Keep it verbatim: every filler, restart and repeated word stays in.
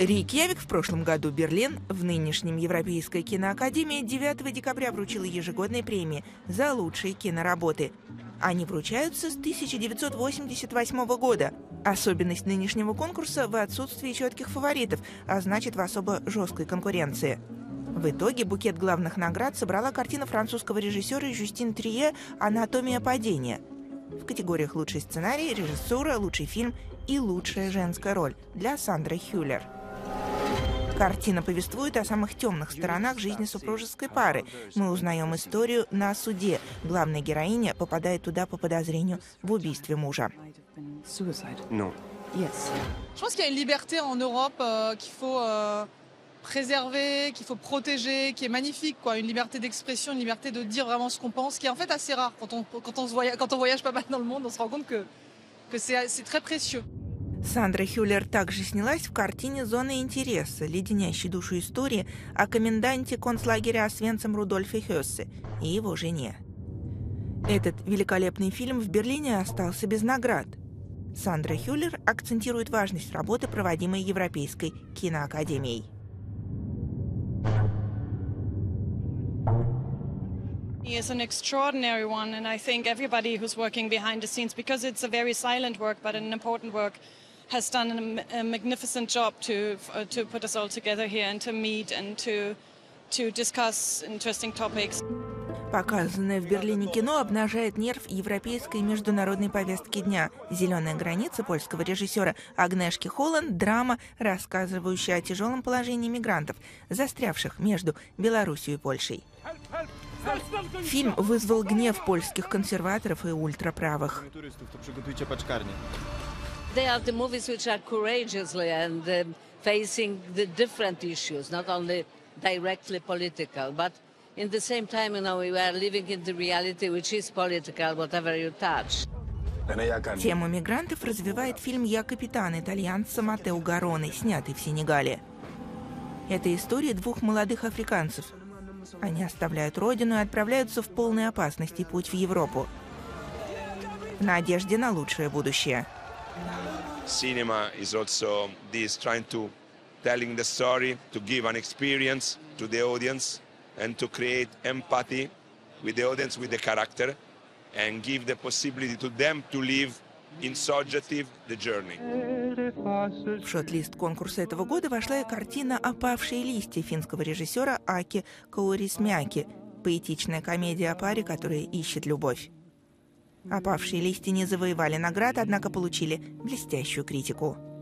Рейкьявик в прошлом году, Берлин в нынешнем Европейской киноакадемии девятого декабря вручила ежегодные премии за лучшие киноработы. Они вручаются с тысяча девятьсот восемьдесят восьмого года. Особенность нынешнего конкурса в отсутствии четких фаворитов, а значит в особо жесткой конкуренции. В итоге букет главных наград собрала картина французского режиссера Жюстин Трие «Анатомия падения». В категориях «Лучший сценарий», «Режиссура», «Лучший фильм» и «Лучшая женская роль» для Сандры Хюллер. Картина повествует о самых темных сторонах жизни супружеской пары. Мы узнаем историю на суде. Главная героиня попадает туда по подозрению в убийстве мужа. Non. Yes. Je pense qu'il y a une liberté en Europe euh, qu'il faut euh, préserver, qu'il faut protéger, qui est magnifique, quoi. Une liberté d'expression, une liberté de dire vraiment ce qu'on pense, qui est en fait assez rare. Quand on, quand on, se voyage, quand on voyage pas mal dans le monde, on se rend compte que, que c'est, c'est très précieux. Сандра Хюллер также снялась в картине «Зона интереса», леденящей душу истории о коменданте концлагеря Освенцим Рудольфе Хессе и его жене. Этот великолепный фильм в Берлине остался без наград. Сандра Хюллер акцентирует важность работы, проводимой Европейской киноакадемией. It's an extraordinary one, and I think everybody who's working behind the scenes, because it's a very silent work but an important work, has done a, a magnificent job to uh, to put us all together here and to meet and to to discuss interesting topics. Показанное в Берлине кино обнажает нерв европейской и международной повестки дня. «Зеленая граница» польского режиссера Агнешки Холланд – драма, рассказывающая о тяжелом положении мигрантов, застрявших между Белоруссией и Польшей. Фильм вызвал гнев польских консерваторов и ультраправых. They are the movies which are courageously and uh, facing the different issues, not only directly political, but in the same time, you know, we are living in the reality which is political, whatever you touch. Тему мигрантов развивает фильм «Я капитан» итальянца Маттео Гарроне, снятый в Сенегале. Это история двух молодых африканцев. Они оставляют родину и отправляются в полной опасности путь в Европу в надежде на лучшее будущее. Cinema is also this trying to telling the story, to give an experience to the audience and to create empathy with the audience, with the character, and give the possibility to them to live in subjective the journey. В шорт-лист конкурса этого года вошла и картина «Опавшие листья» финского режиссера Аки Каурисмяки, поэтичная комедия о паре, которая ищет любовь. «Опавшие листья» не завоевали наград, однако получили блестящую критику.